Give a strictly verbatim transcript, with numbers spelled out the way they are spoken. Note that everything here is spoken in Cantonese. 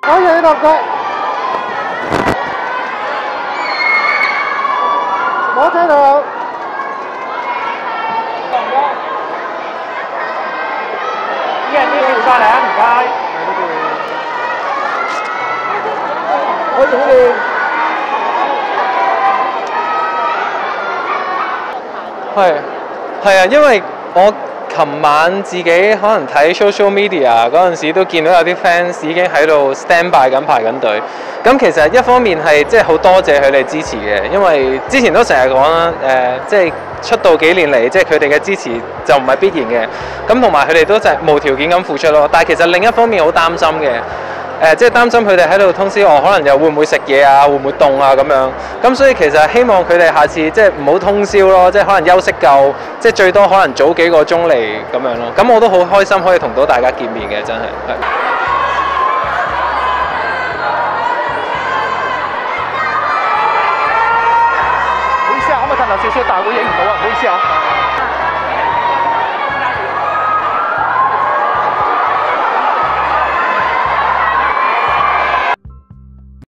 可以落腳，攞車度。 啲人啲跳晒嚟啊！唔該。 好掂好掂。 係係啊，因為我琴晚自己可能睇 social media 嗰陣時，都見到有啲 fans 已經喺度 stand by 緊排緊隊。咁其實一方面係即係好多謝佢哋支持嘅，因為之前都成日講啦，誒、呃、即係出道幾年嚟，即係佢哋嘅支持就唔係必然嘅。咁同埋佢哋都就係無條件咁付出咯。但係其實另一方面好擔心嘅。誒、呃，即係擔心佢哋喺度通宵，我可能又會唔會食嘢啊，會唔會凍啊咁樣。咁所以其實希望佢哋下次即係唔好通宵咯，即係可能休息夠，即係最多可能早幾個鐘嚟咁樣咯。咁我都好開心可以同到大家見面嘅，真係。 唔好意思啊，可唔可以褪後少少？大會影唔到啊，唔好意思啊。